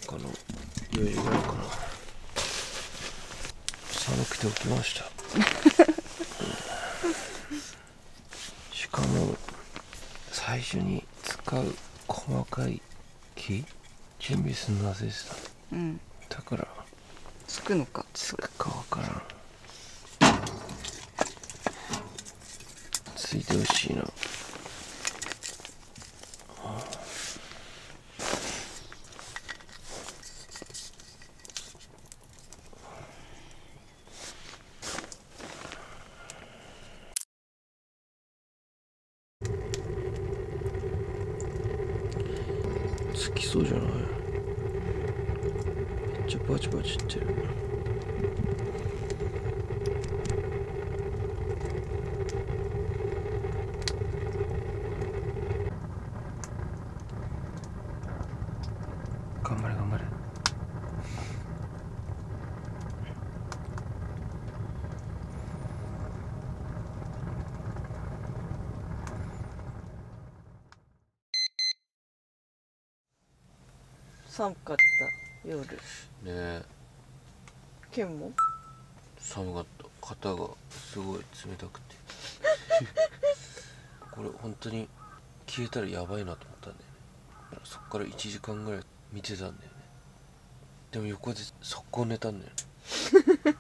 中の4時ぐらいかな。寒くて起きました。しかも最初に使う細かい木準備するの忘れてた。だからつくのかつくかわからん。ついてほしいな。つきそうじゃない？めっちゃバチバチいってる。頑張れ頑張れ。 寒かった夜。ねえ。 ケンも寒かった。肩がすごい冷たくてこれ本当に消えたらやばいなと思ったんだよね。そっから1時間ぐらい見てたんだよね。でも横で速攻寝たんだよね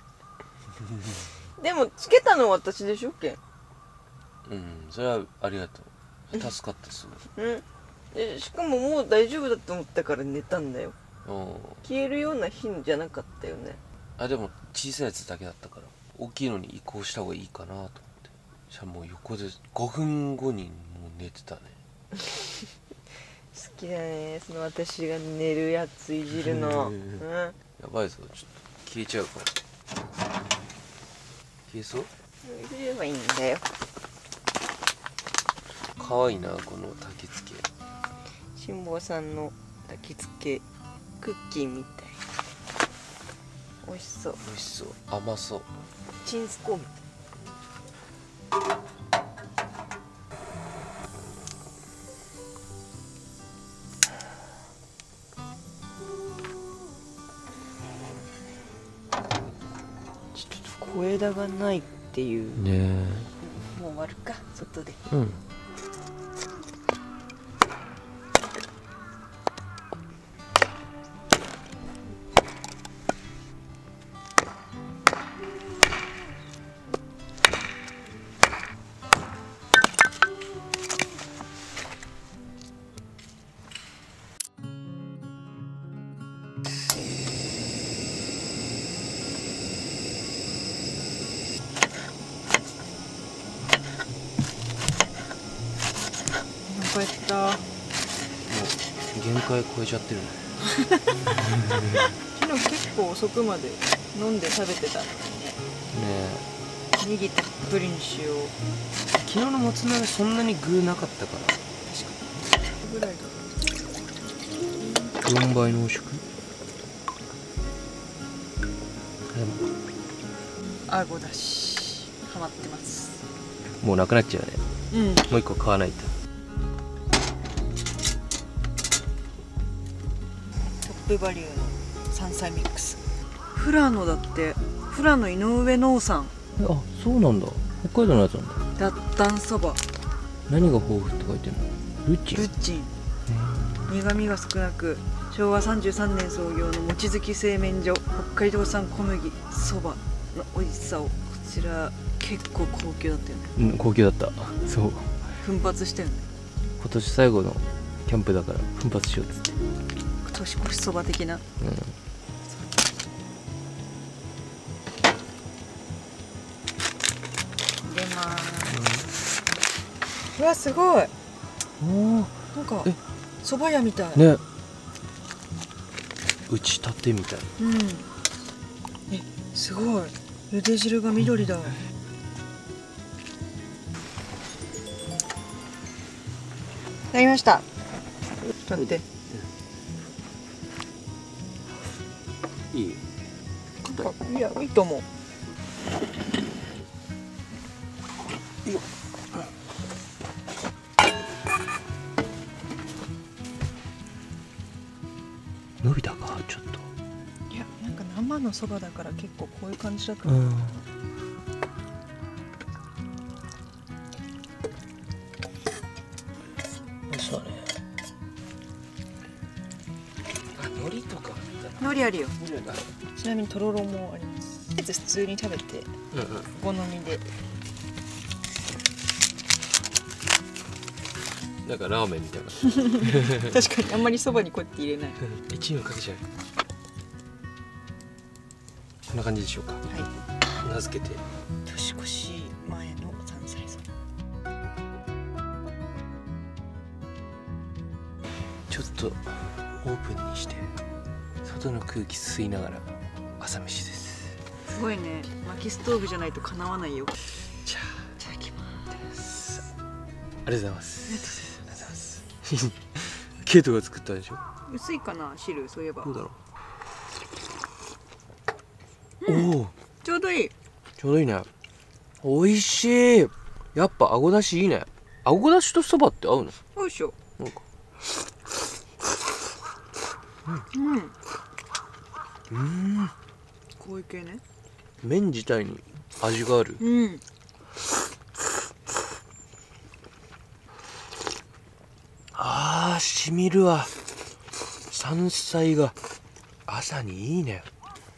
でもつけたの私でしょ、ケン。 それはありがとう。助かったすごい。 でしかももう大丈夫だと思ったから寝たんだよ。消えるような日じゃなかったよね。 でも小さいやつだけだったから大きいのに移行した方がいいかなと思って。じゃあもう横で5分後にもう寝てたね好きだね、その私が寝るやついじるの。 やばいぞ、ちょっと消えちゃうから。消えそう？ 入れればいいんだよ。 かわいいな、この焚き付け。 辛坊さんの焚き付けクッキーみたい。美味しそう。 美味しそう。甘そう。 チンスコーン。ちょっと小枝がないっていうね。 もう終わるか、外で。帰った。もう限界超えちゃってるね昨日結構遅くまで飲んで食べてたのにね。ネギたっぷりにしよう。 昨日のもつ鍋そんなに具なかったから。確かにぐらいだ。 4倍濃縮。 あごだしハマってます。 もうなくなっちゃうね。もう一個買わないと。 トップバリューの山菜ミックス。富良野だって。富良野井上農産。 あ、そうなんだ。北海道のやつなんだ。 脱炭そば。 何が豊富って書いてるの？ルッチン。 ルッチン。苦味が少なく、昭和33年創業の望月製麺所、北海道産小麦そばの美味しさを。こちら結構高級だったよね。 高級だった。そう。 奮発したよね。 今年最後のキャンプだから奮発しようっつって。 年越しそば的な。入れます。うわ、すごい。なんかそば屋みたいね。 打ちたてみたい。 すごい。茹で汁が緑だ。なりました。待って。 いい？ いや、いいと思う。 伸びのそばだから結構こういう感じだと思う。 そうね。あ、海苔とか海苔あるよ。 海苔だ。 ちなみにとろろもあります。普通に食べてお好みで。 なんかラーメンみたいな。 確かにあんまりそばにこうやって入れない。 一味をかけちゃう。こんな感じでしょうか。 はい。 名付けて年越し前の山菜そば。 ちょっとオープンにして外の空気吸いながら朝飯です。 すごいね。薪ストーブじゃないとかなわないよ。 じゃあいただきます。 ありがとうございます。ありがとうございます。ケイトが作ったでしょ。 薄いかな汁、そういえば。 どうだろう。おお、 ちょうどいい。 ちょうどいいね。美味しい。やっぱあごだしいいね。あごだしとそばって合うの？ よいしょ。 なんかこういう系ね。 麺自体に味がある。あー、しみるわ。山菜が朝にいいね。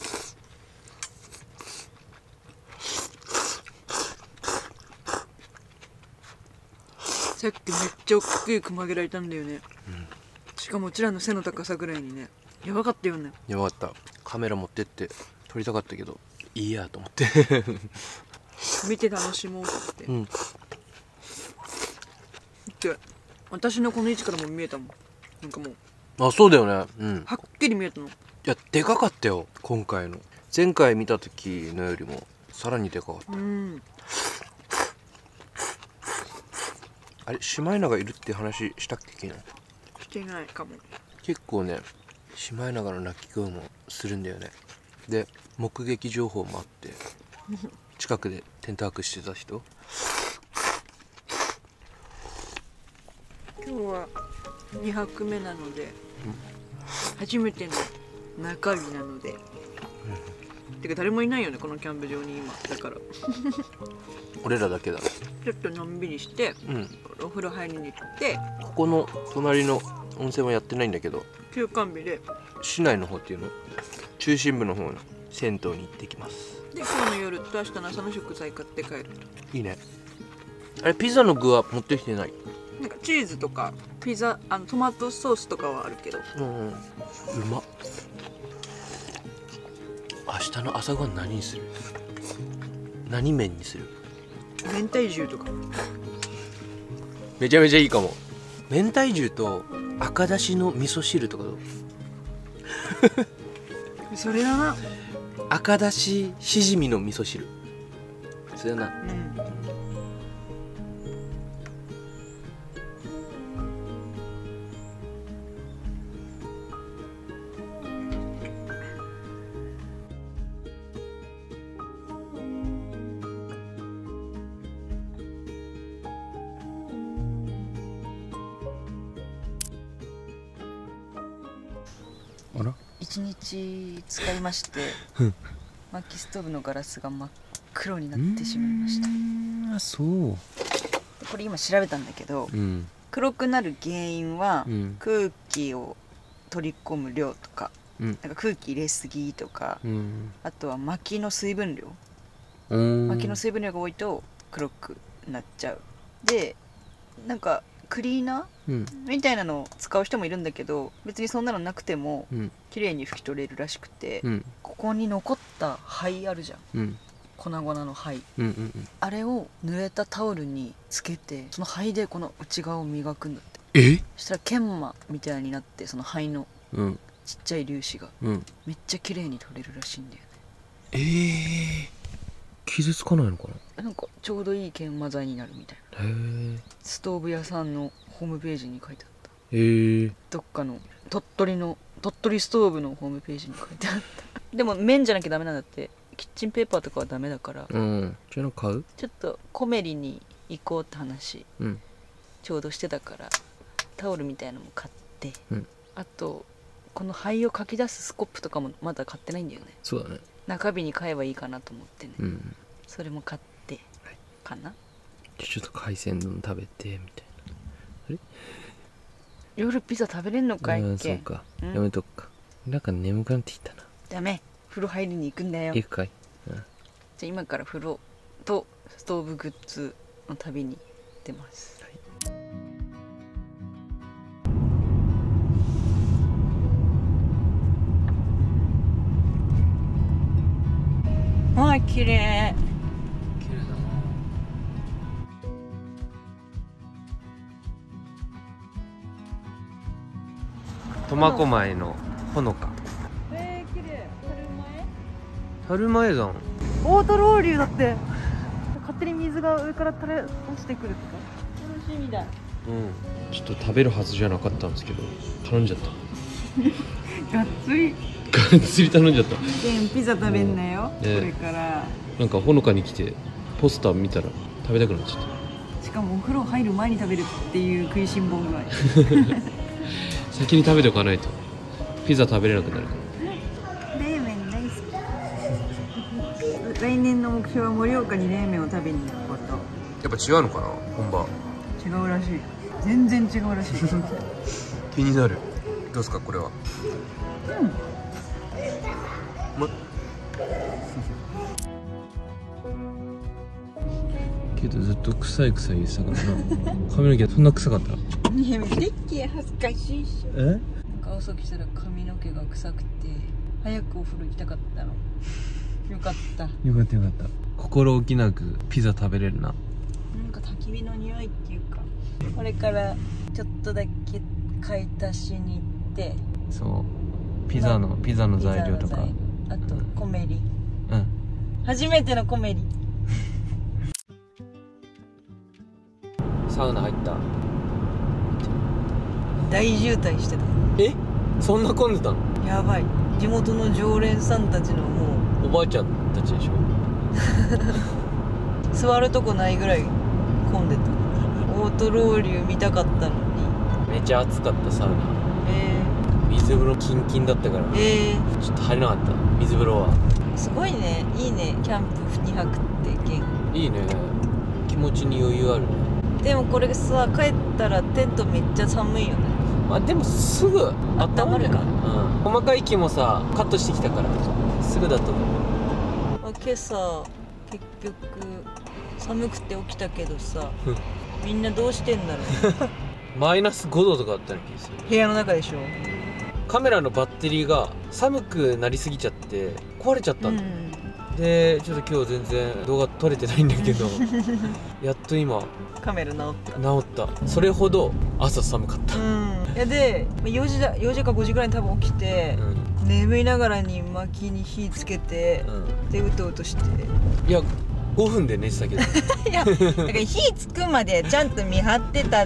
さっきめっちゃ大きい熊げらいたんだよね。しかもうちらの背の高さぐらいにね。やばかったよね。 やばかった。カメラ持ってって撮りたかったけどいいやと思って見て楽しもうと思って。で私のこの位置からも見えたもん。なんかもうあ、そうだよね。 はっきり見えたの。 いや、でかかったよ今回の。前回見た時のよりもさらにでかかった。あれ、シマエナガいるって話したっけ？ してないかも。 結構ね、シマエナガの鳴き声もするんだよね。で、目撃情報もあって近くでテント泊してた人。 今日は2泊目なので、初めての中日なので、てか誰もいないよねこのキャンプ場に今だから俺らだけだ。 ちょっとのんびりして、お風呂入りに行って、 ここの隣の温泉はやってないんだけど、 休館日で市内の方っていうの、中心部の方の銭湯に行ってきます。 で、今日の夜と明日の朝の食材買って帰る。 いいね。あれ、ピザの具は持ってきてない？ なんかチーズとかピザ、トマトソースとかはあるけど。 うまっ。明日の朝ごはん何にする？何麺にする？ 明太重とか。 めちゃめちゃいいかも。明太重と赤だしの味噌汁とかどう？ それだな。 赤だししじみの味噌汁。それだな。あら 1日使いまして薪ストーブのガラスが真っ黒になってしまいました。 あ、そう。 これ今調べたんだけど、黒くなる原因は、空気を取り込む量とか、なんか空気入れすぎとか、あとは薪の水分量、薪の水分量が多いと黒くなっちゃう。で、なんかクリーナー、みたいなのを使う人もいるんだけど、別にそんなのなくても綺麗に拭き取れるらしくて、ここに残った灰あるじゃん、粉々の灰、あれを濡れたタオルにつけて、その灰でこの内側を磨くんだって。そしたら研磨みたいになって、その灰のちっちゃい粒子がめっちゃ綺麗に取れるらしいんだよね。 傷つかないのかな。 なんかちょうどいい研磨剤になるみたいな。ストーブ屋さんのホームページに書いてあった。どっかの鳥取ストーブのホームページに書いてあったでも綿じゃなきゃダメなんだって。キッチンペーパーとかはダメだから、 じゃあ買う？ ちょっとコメリに行こうって話、ちょうどしてたからタオルみたいなのも買って、あとこの灰をかき出すスコップとかもまだ買ってないんだよね。 そうだね。 中日に買えばいいかなと思ってね、 うん。 それも買ってかな。 ちょっと海鮮丼食べてみたいな。 夜ピザ食べれんのかいっけ。 そうか、やめとくか。なんか眠くなってきたな。 ダメ、風呂入りに行くんだよ。 行くかい。 じゃあ今から風呂とストーブグッズの旅に出ます。あー、綺麗。綺麗だな。 苫小牧のほのか。 綺麗。 春前山。 オートロウリュだって。勝手に水が上から垂れ落ちてくるってか。楽しみだ。 ちょっと食べるはずじゃなかったんですけど、頼んじゃった。 がっつり。 がっつり頼んじゃった。 ピザ食べんなよ。これから。 なんかほのかに来てポスター見たら食べたくなっちゃった。 しかもお風呂入る前に食べるっていう食いしん坊具合。 先に食べておかないとピザ食べれなくなるから。 冷麺大好き。来年の目標は盛岡に冷麺を食べに行くこと。 やっぱ違うのかな、本場。 違うらしい。全然違うらしい。 気になる。どうですかこれは。けどずっと臭い臭い言ってたからな。髪の毛そんな臭かった？ いや、めっちゃ恥ずかしいし。 え？ 朝起きたら髪の毛が臭くて早くお風呂行きたかったの。よかった。 よかったよかった。心置きなくピザ食べれるな。 なんか焚き火の匂いっていうか、これからちょっとだけ買い足しに行って。 そうピザの材料とか、 あとコメリ。 うん、 初めてのコメリ。 サウナ入った。 大渋滞してた。 え、そんな混んでたの？ やばい。地元の常連さんたちのもうおばあちゃんたちでしょ。 座るとこないぐらい混んでた。オートロウリュ見たかったのに。 めっちゃ暑かったサウナ。水風呂キンキンだったから、ちょっと入れなかった。水風呂はすごいね。いいね、キャンプ2泊っていいね。気持ちに余裕あるね。 でもこれさ、帰ったらテントめっちゃ寒いよね。 まあでもすぐ温まるか。細かい木もさカットしてきたからすぐだと思う。 今朝結局寒くて起きたけどさ、みんなどうしてんだろう。 マイナス5度とかあったような気がする。 部屋の中でしょ。 カメラのバッテリーが寒くなりすぎちゃって壊れちゃったんだ、でちょっと今日全然動画撮れてないんだけどやっと今カメラ直った。 それほど朝寒かった。 いやで4時か5時ぐらいに多分起きて、眠いながらに薪に火つけて、でうとうとして。 いや5分で寝てたけど。 いやだから火つくまでちゃんと見張ってたって。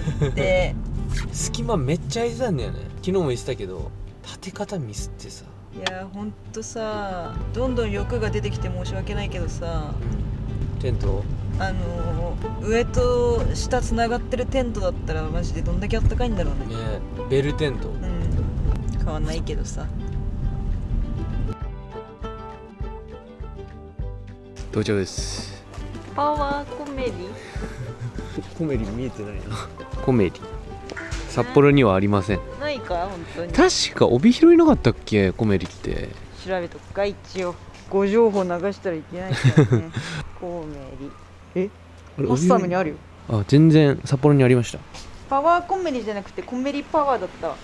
隙間めっちゃ空いてたんだよね。昨日も言ってたけど立て方ミスってさ。 いやほんとさ、どんどん欲が出てきて申し訳ないけどさ、 テント上と下つながってるテントだったらマジでどんだけあったかいんだろうね。 ベルテント、 変わんないけどさ。 到着です。 パワーコメリ。 コメリ見えてないな。コメリ札幌にはありません。 ないか、本当に。 確か帯広いなかったっけ、コメリって。 調べとくか、一応ご情報流したらいけないからね。コメリ、ポッサムにあるよ。 あ、全然札幌にありました。 パワーコメリじゃなくてコメリパワーだったわ。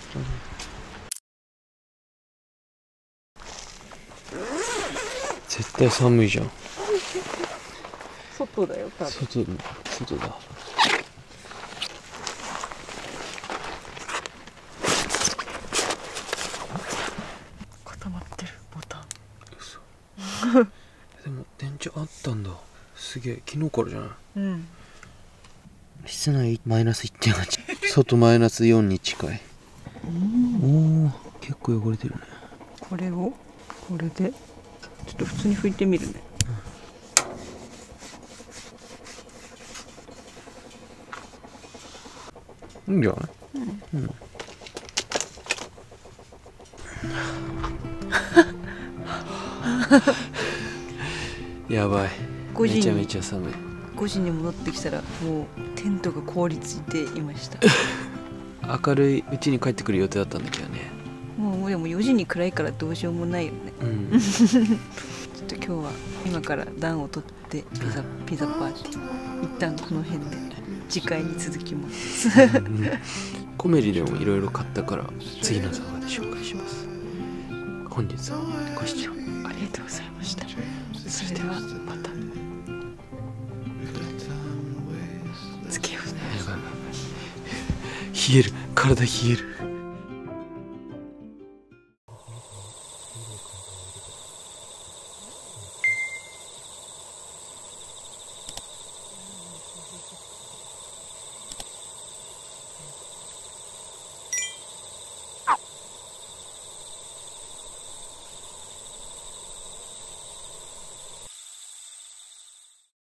絶対寒いじゃん。 外だよ、多分。 外だ。 固まってるボタン。 嘘。でも電池あったんだ。すげえ、昨日からじゃない。室内マイナス 1.8 外マイナス4に近い。おお、結構汚れてるね。 これをこれでちょっと普通に拭いてみるね。 いいんじゃない？ やばい、 5時にめちゃめちゃ寒い。 5時に戻ってきたらもうテントが凍りついていました。 明るいうちに帰ってくる予定だったんだけどね。 もうでも4時に暗いからどうしようもないよね。 うんちょっと今日は今から暖を取ってピザパーティー、一旦この辺で次回に続きます。 コメリでもいろいろ買ったから次の動画で紹介します。本日はご視聴ありがとうございました。それではまた。つけよう。冷える、体冷える。